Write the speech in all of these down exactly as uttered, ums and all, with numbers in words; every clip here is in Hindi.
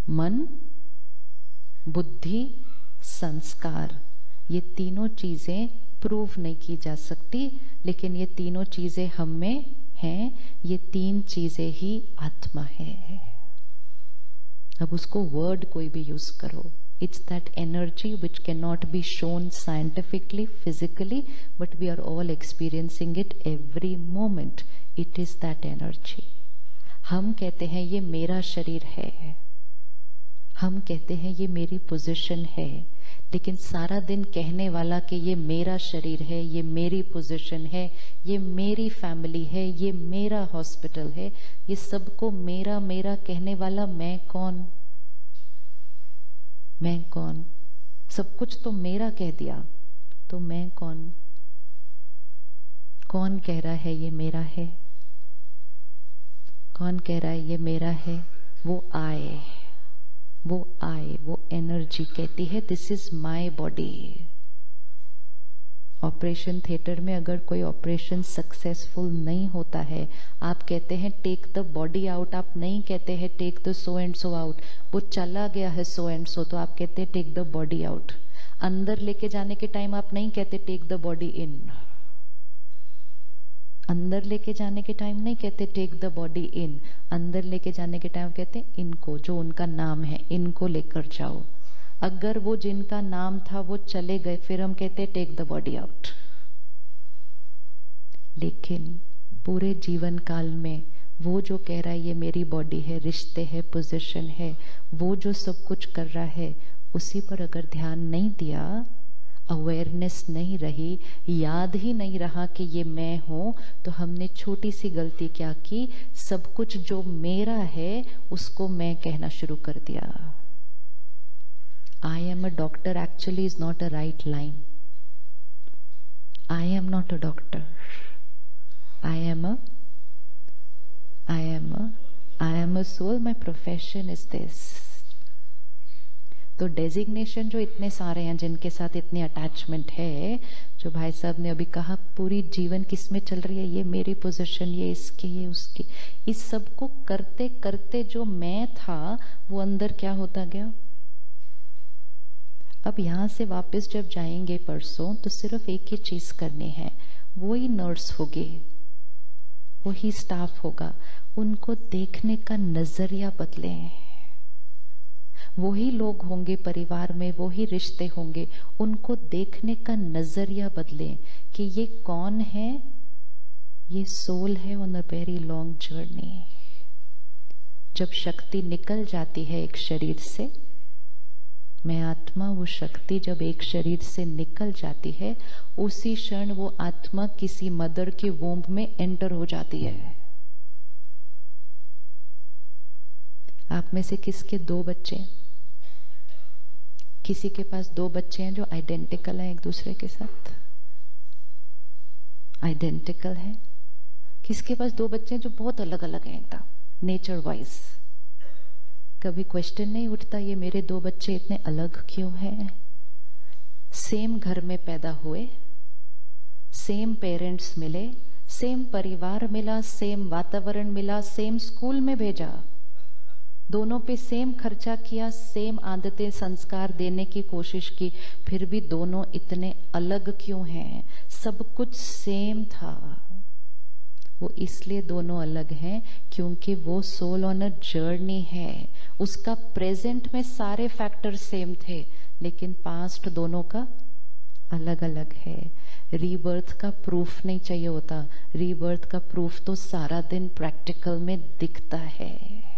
मन, बुद्धि, संस्कार, ये तीनों चीजें प्रूव नहीं की जा सकती, लेकिन ये तीनों चीजें हम में हैं। ये तीन चीजें ही आत्मा है। अब उसको वर्ड कोई भी यूज करो, it's that energy which cannot be shown scientifically, physically, but we are all experiencing it every moment. It is that energy. हम कहते हैं ये मेरा शरीर है, हम कहते हैं ये मेरी पोजीशन है, लेकिन सारा दिन कहने वाला कि ये मेरा शरीर है, ये मेरी पोजीशन है, ये मेरी फैमिली है, ये मेरा हॉस्पिटल है, ये सबको मेरा मेरा कहने वाला मैं कौन? मैं कौन? सब कुछ तो मेरा कह दिया, तो मैं कौन? कौन कह रहा है ये मेरा है? कौन कह रहा है ये मेरा है? वो आए, वो आए, वो एनर्जी कहती है this is my body. Operation theatre में अगर कोई ऑपरेशन सक्सेसफुल नहीं होता है, आप कहते हैं टेक द बॉडी आउट, आप नहीं कहते हैं take the so and so out. वो चला गया है सो एंड सो, तो आप कहते हैं टेक द बॉडी आउट। अंदर लेके जाने के टाइम आप नहीं कहते टेक द बॉडी इन। अंदर लेके जाने के टाइम नहीं कहते टेक द बॉडी इन, अंदर लेके जाने के टाइम कहते इनको, जो उनका नाम है, इनको लेकर जाओ। अगर वो जिनका नाम था वो चले गए, फिर हम कहते टेक द बॉडी आउट। लेकिन पूरे जीवन काल में वो जो कह रहा है ये मेरी बॉडी है, रिश्ते है, पोजीशन है, वो जो सब कुछ कर रहा है, उसी पर अगर ध्यान नहीं दिया, अवेयरनेस नहीं रही, याद ही नहीं रहा कि ये मैं हूं, तो हमने छोटी सी गलती क्या की, सब कुछ जो मेरा है उसको मैं कहना शुरू कर दिया। I am a doctor actually is not a right line. I am not a doctor. I am a, I am a, I am a soul. My profession is this. तो डेजिग्नेशन जो इतने सारे हैं, जिनके साथ इतनी अटैचमेंट है, जो भाई साहब ने अभी कहा पूरी जीवन किस में चल रही है, ये मेरी पोजीशन, ये इसकी, ये उसकी, इस सब को करते करते जो मैं था वो अंदर क्या होता गया। अब यहां से वापस जब जाएंगे परसों, तो सिर्फ एक ही चीज करनी है, वही नर्स होगी, वही स्टाफ होगा, उनको देखने का नजरिया बदले। वही लोग होंगे परिवार में, वही रिश्ते होंगे, उनको देखने का नजरिया बदले कि ये कौन है, ये सोल है on a very long journey. जब शक्ति निकल जाती है एक शरीर से, मैं आत्मा, वो शक्ति जब एक शरीर से निकल जाती है, उसी क्षण वो आत्मा किसी मदर के वोम्ब में एंटर हो जाती है। आप में से किसके दो बच्चे? किसी के पास दो बच्चे हैं जो आइडेंटिकल हैं एक दूसरे के साथ? आइडेंटिकल है। किसके पास दो बच्चे हैं जो बहुत अलग अलग हैं एकदम नेचर वाइज? कभी क्वेश्चन नहीं उठता ये मेरे दो बच्चे इतने अलग क्यों हैं? सेम घर में पैदा हुए, सेम पेरेंट्स मिले, सेम परिवार मिला, सेम वातावरण मिला, सेम स्कूल में भेजा, दोनों पे सेम खर्चा किया, सेम आदतें संस्कार देने की कोशिश की, फिर भी दोनों इतने अलग क्यों हैं? सब कुछ सेम था। वो इसलिए दोनों अलग हैं क्योंकि वो सोल ऑन अ जर्नी है। उसका प्रेजेंट में सारे फैक्टर सेम थे, लेकिन पास्ट दोनों का अलग अलग है। रीबर्थ का प्रूफ नहीं चाहिए होता, रीबर्थ का प्रूफ तो सारा दिन प्रैक्टिकल में दिखता है।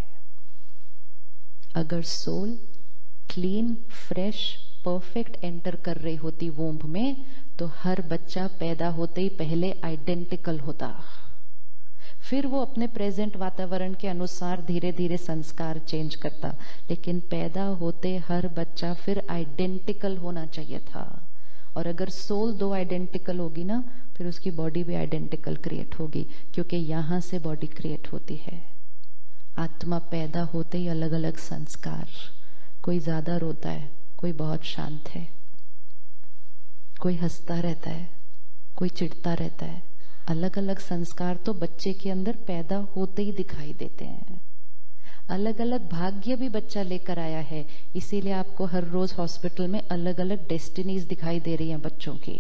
अगर soul clean, fresh, perfect enter कर रही होती वोम्ब में, तो हर बच्चा पैदा होते ही पहले आइडेंटिकल होता, फिर वो अपने प्रेजेंट वातावरण के अनुसार धीरे धीरे संस्कार चेंज करता। लेकिन पैदा होते हर बच्चा फिर आइडेंटिकल होना चाहिए था। और अगर सोल दो आइडेंटिकल होगी ना, फिर उसकी बॉडी भी आइडेंटिकल क्रिएट होगी, क्योंकि यहां से बॉडी क्रिएट होती है। आत्मा पैदा होते ही अलग अलग संस्कार, कोई ज्यादा रोता है, कोई बहुत शांत है, कोई हंसता रहता है, कोई चिढ़ता रहता है। अलग अलग संस्कार तो बच्चे के अंदर पैदा होते ही दिखाई देते हैं। अलग अलग भाग्य भी बच्चा लेकर आया है, इसीलिए आपको हर रोज हॉस्पिटल में अलग अलग डेस्टिनीज दिखाई दे रही हैं बच्चों की।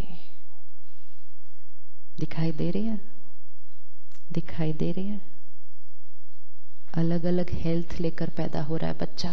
दिखाई दे रही है, दिखाई दे रही है। अलग अलग हेल्थ लेकर पैदा हो रहा है बच्चा।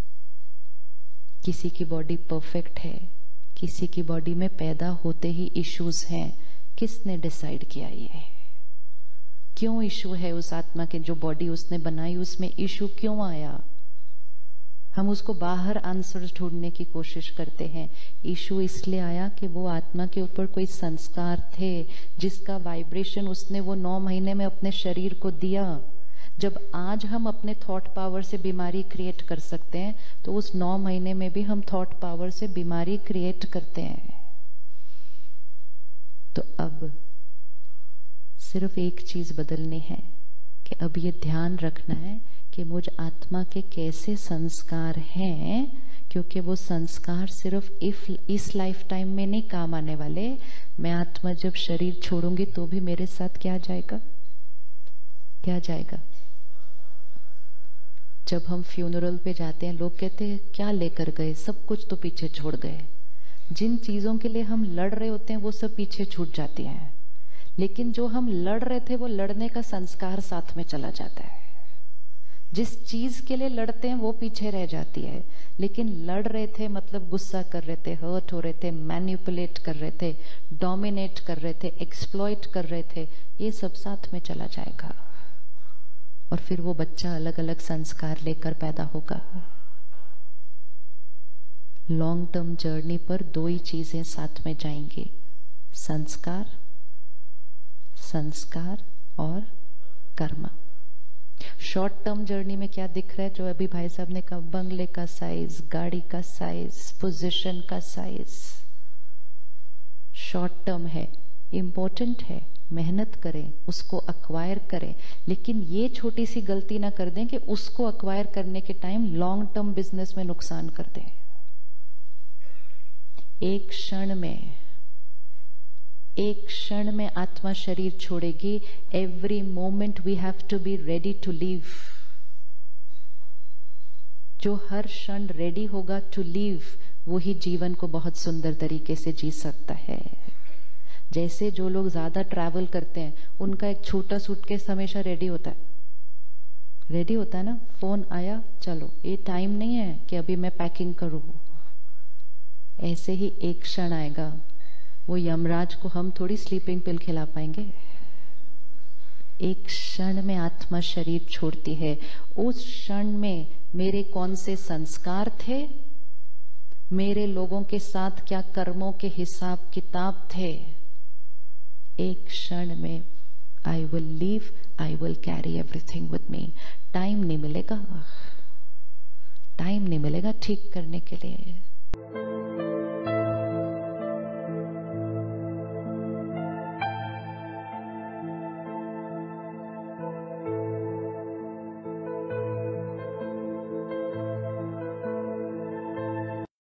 किसी की बॉडी परफेक्ट है, किसी की बॉडी में पैदा होते ही इश्यूज हैं। किसने डिसाइड किया ये? क्यों इशू है उस आत्मा के? जो बॉडी उसने बनाई उसमें इशू क्यों आया? हम उसको बाहर आंसर्स ढूंढने की कोशिश करते हैं। इशू इसलिए आया कि वो आत्मा के ऊपर कोई संस्कार थे जिसका वाइब्रेशन उसने वो नौ महीने में अपने शरीर को दिया। जब आज हम अपने थॉट पावर से बीमारी क्रिएट कर सकते हैं, तो उस नौ महीने में भी हम थॉट पावर से बीमारी क्रिएट करते हैं। तो अब सिर्फ एक चीज बदलनी है कि अब ये ध्यान रखना है कि मुझ आत्मा के कैसे संस्कार हैं, क्योंकि वो संस्कार सिर्फ इफ इस लाइफ टाइम में नहीं काम आने वाले। मैं आत्मा जब शरीर छोड़ूंगी तो भी मेरे साथ क्या जाएगा? क्या जाएगा? जब हम फ्यूनरल पे जाते हैं, लोग कहते हैं क्या लेकर गए? सब कुछ तो पीछे छोड़ गए। जिन चीजों के लिए हम लड़ रहे होते हैं वो सब पीछे छूट जाती हैं, लेकिन जो हम लड़ रहे थे वो लड़ने का संस्कार साथ में चला जाता है। जिस चीज के लिए लड़ते हैं वो पीछे रह जाती है, लेकिन लड़ रहे थे मतलब गुस्सा कर रहे थे, हर्ट हो रहे थे, मैनिपुलेट कर रहे थे, डोमिनेट कर रहे थे, एक्सप्लॉइट कर रहे थे, ये सब साथ में चला जाएगा। और फिर वो बच्चा अलग अलग संस्कार लेकर पैदा होगा। लॉन्ग टर्म जर्नी पर दो ही चीजें साथ में जाएंगी, संस्कार संस्कार और कर्म। शॉर्ट टर्म जर्नी में क्या दिख रहा है? जो अभी भाई साहब ने कहा, बंगले का साइज, गाड़ी का साइज, पोजीशन का साइज, शॉर्ट टर्म है, इंपॉर्टेंट है, मेहनत करें, उसको अक्वायर करें, लेकिन ये छोटी सी गलती ना कर दें कि उसको अक्वायर करने के टाइम लॉन्ग टर्म बिजनेस में नुकसान कर दें। एक क्षण में एक क्षण में आत्मा शरीर छोड़ेगी। Every moment we have to be ready to leave. जो हर क्षण रेडी होगा टू लीव, वो ही जीवन को बहुत सुंदर तरीके से जी सकता है। जैसे जो लोग ज्यादा ट्रैवल करते हैं, उनका एक छोटा सूटकेस हमेशा रेडी होता है, रेडी होता है ना। फोन आया, चलो, ये टाइम नहीं है कि अभी मैं पैकिंग करूं। ऐसे ही एक क्षण आएगा, वो यमराज को हम थोड़ी स्लीपिंग पिल खिला पाएंगे। एक क्षण में आत्मा शरीर छोड़ती है। उस क्षण में मेरे कौन से संस्कार थे, मेरे लोगों के साथ क्या कर्मों के हिसाब किताब थे, एक क्षण में I will leave, I will carry everything with me. Time नहीं मिलेगा, टाइम नहीं मिलेगा ठीक करने के लिए।